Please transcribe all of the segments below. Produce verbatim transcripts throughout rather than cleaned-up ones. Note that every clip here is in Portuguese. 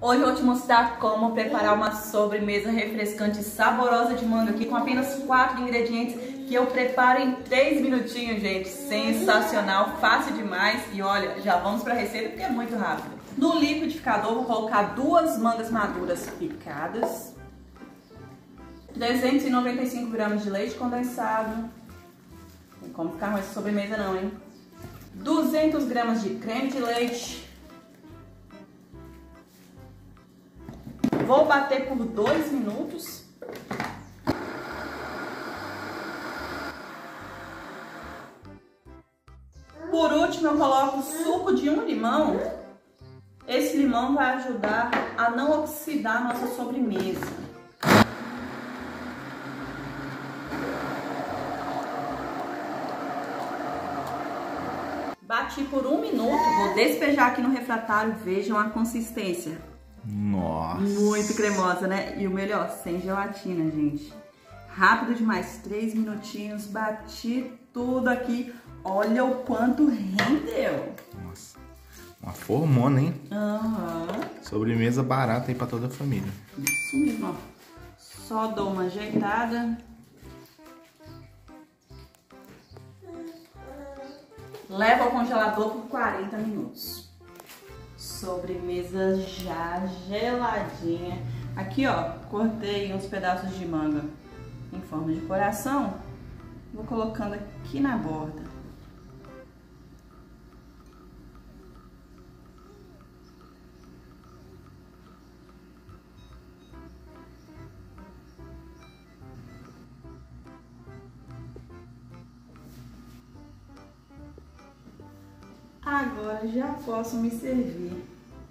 Hoje eu vou te mostrar como preparar uma sobremesa refrescante e saborosa de manga aqui com apenas quatro ingredientes que eu preparo em três minutinhos, gente. Sensacional, fácil demais. E olha, já vamos para a receita porque é muito rápido. No liquidificador vou colocar duas mangas maduras picadas, trezentos e noventa e cinco gramas de leite condensado. Não tem como ficar com essa sobremesa não, hein? duzentos gramas de creme de leite. Vou bater por dois minutos. Por último, eu coloco o suco de um limão. Esse limão vai ajudar a não oxidar a nossa sobremesa. Bati por um minuto, vou despejar aqui no refratário, vejam a consistência. Nossa! Muito cremosa, né? E o melhor, sem gelatina, gente. Rápido demais, três minutinhos, bati tudo aqui. Olha o quanto rendeu. Nossa, uma formona, hein? Aham. Uhum. Sobremesa barata aí pra toda a família. Isso mesmo, ó. Só dou uma ajeitada. Levo ao congelador por quarenta minutos. Sobremesa já geladinha. Aqui, ó, cortei uns pedaços de manga em forma de coração. Vou colocando aqui na borda. Agora já posso me servir.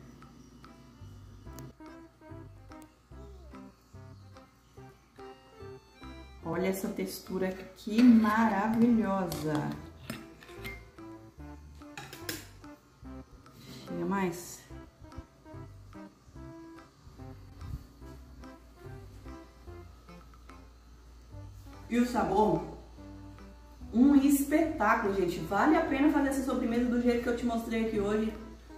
Olha essa textura que maravilhosa. Chega mais. E o sabor? Um espetáculo, gente. Vale a pena fazer essa sobremesa do jeito que eu te mostrei aqui hoje.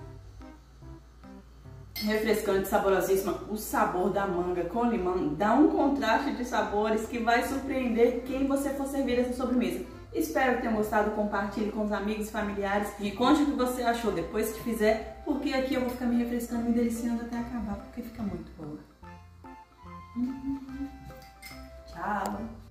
Refrescante, saborosíssima. O sabor da manga com limão dá um contraste de sabores que vai surpreender quem você for servir essa sobremesa. Espero que tenham gostado, compartilhe com os amigos e familiares. Me conte o que você achou depois que fizer, porque aqui eu vou ficar me refrescando, me deliciando até acabar, porque fica muito boa. Hum. Tchau!